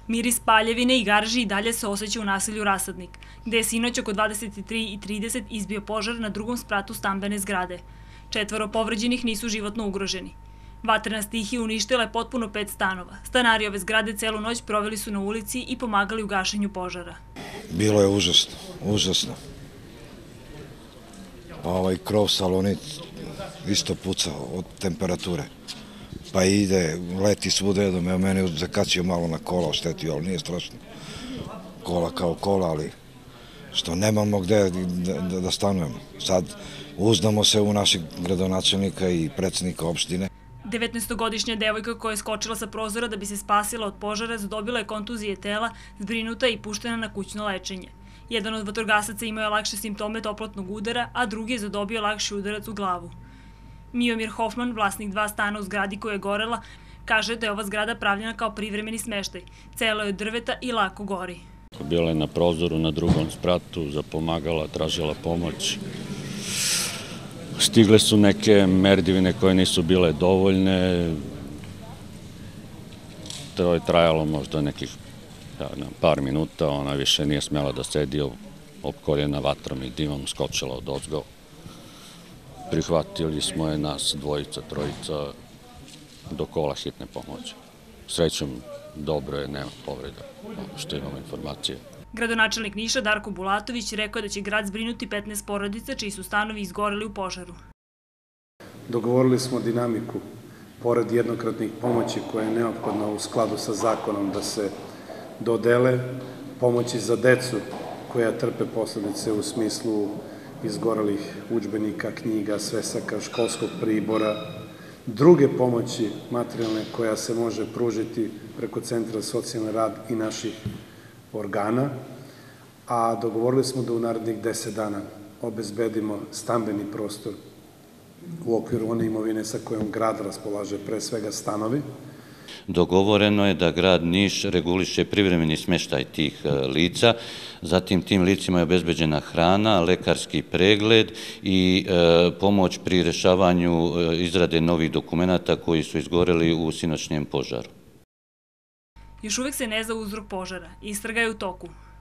Miris paljevine i garži i dalje se osjeća u naselju Rasadnik, gde je sinoć oko 23:30 izbio požar na drugom spratu stambene zgrade. 4 povređenih nisu životno ugroženi. Vatrena stihija uništila je potpuno 5 stanova. Stanari ove zgrade celu noć proveli su na ulici i pomagali u gašenju požara. Bilo je užasno, užasno. Pa krov salonit isto pucao od temperature. Pa ide, leti svuda jedom, evo mene zakačio malo na kola, oštetio, ali nije strašno. Kola kao kola, ali što nemamo gde da stanujemo. Sad uzdamo se u našeg gradonačelnika i predsednika opštine. 19-godišnja devojka koja je skočila sa prozora da bi se spasila od požara zadobila je kontuzije tela, zbrinuta i puštena na kućno lečenje. Jedan od vatrogasaca imao je lakše simptome toplotnog udara, a drugi je zadobio lakši udarac u glavu. Miomir Hofman, vlasnik 2 stana u zgradi koja je gorela, kaže da je ova zgrada pravljena kao privremeni smeštaj. Celo je od drveta i lako gori. Bila je na prozoru na drugom spratu, zapomagala, tražila pomoć. Stigle su neke merdivine koje nisu bile dovoljne. To je trajalo možda nekih par minuta, ona više nije smjela da sedi, opkoljena vatrom i dimom, skočila od ozgo. Prihvatili smo je nas dvojica, trojica do kola hitne pomoći. Srećom, dobro je, nema povreda, što imamo informacije. Gradonačelnik Niša Darko Bulatović rekao je da će grad zbrinuti 15 porodica čiji su stanovi izgoreli u požaru. Dogovorili smo dinamiku, pored jednokratnih pomoći koja je neophodna u skladu sa zakonom da se dodele pomoći za decu koja trpe posledice u smislu izgorelih udžbenika, knjiga, svesaka, školskog pribora, druge pomoći materijalne koja se može pružiti preko Centra za socijalni rad i naših organa, a dogovorili smo da u narednih 10 dana obezbedimo stambeni prostor u okviru one imovine sa kojom grad raspolaže, pre svega stanovi. Dogovoreno je da grad Niš reguliše privremeni smeštaj tih lica, zatim tim licima je obezbeđena hrana, lekarski pregled i pomoć pri rešavanju izrade novih dokumenata koji su izgoreli u sinoćnjem požaru. Još uvek se ne zna uzrok požara. Istraga je u toku.